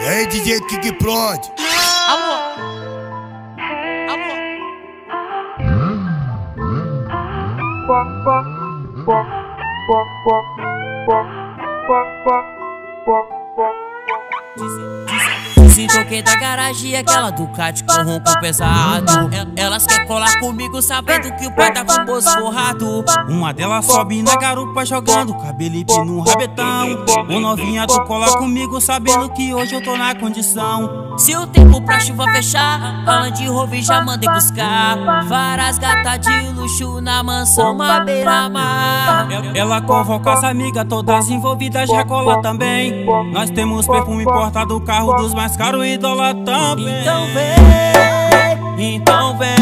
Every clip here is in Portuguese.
E aí, DJ Kik Prod? Alô? Alô? Se toquei da garagem, aquela Ducati com ronco pesado. Elas quer colar comigo sabendo que o pai tá com o bolso forrado. Uma delas sobe na garupa jogando cabelipe no rabetão. Ô novinha, tu cola comigo sabendo que hoje eu tô na condição. Se o tempo pra chuva fechar, a Land Rover já mandei buscar várias gatas de luxo na mansão beira-mar. Ela convoca as amigas, todas envolvidas já cola também. Nós temos perfume importado, carro dos mais caros e dólar também. Então vem, então vem,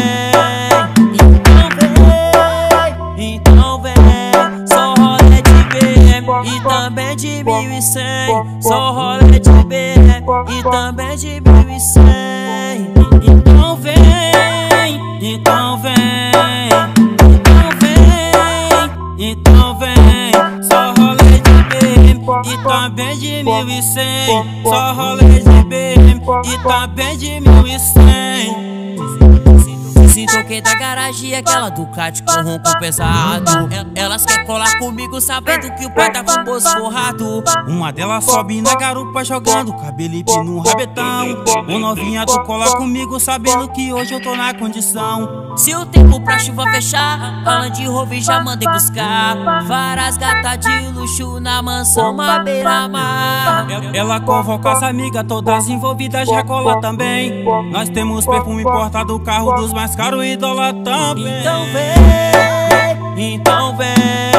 então vem. Só rolê de BM e também de 1100. Só rolê de BM e também de 1100. Então vem, então vem, então vem, então vem. Só rolê de BM e também de 1100. Só rolê de BM e também de 1100. Se toquei da garagem, aquela Ducati com ronco pesado. Elas quer colar comigo sabendo que o pai tá com o bolso forrado. Uma delas sobe na garupa jogando cabelipe no rabetão. Ô novinha, tu cola comigo sabendo que hoje eu tô na condição. Se o tempo pra chuva fechar, a Land Rover já mandei buscar várias gatas de luxo na mansão beira-mar. Ela convoca as amigas, todas envolvidas já cola também. Nós temos perfume importado, carro dos mais caros e dólar também. Então vem, então vem,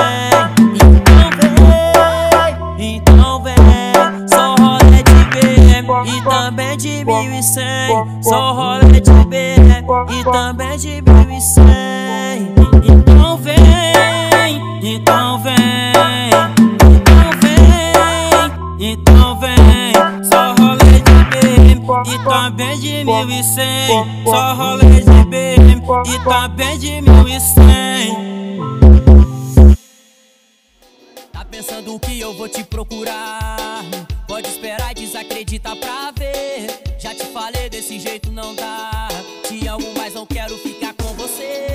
então vem. Só rolê de BM e também de 1100. Só rolê de BM e também de 1100. Então vem, então vem, então vem, então vem. Só rolê de BM e também de 1100. Só rolê de BM e também de 1100. Tá pensando que eu vou te procurar? Pode esperar e desacredita pra ver. Já te falei, desse jeito não dá. Te amo, mas não quero ficar com você.